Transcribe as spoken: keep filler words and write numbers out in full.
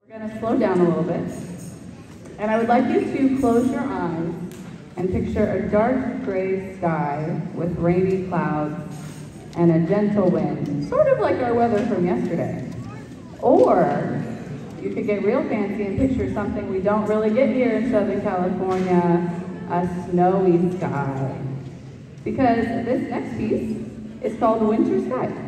We're going to slow down a little bit, and I would like you to close your eyes and picture a dark gray sky with rainy clouds and a gentle wind, sort of like our weather from yesterday. Or you could get real fancy and picture something we don't really get here in Southern California, a snowy sky. Because this next piece is called Winter Sky.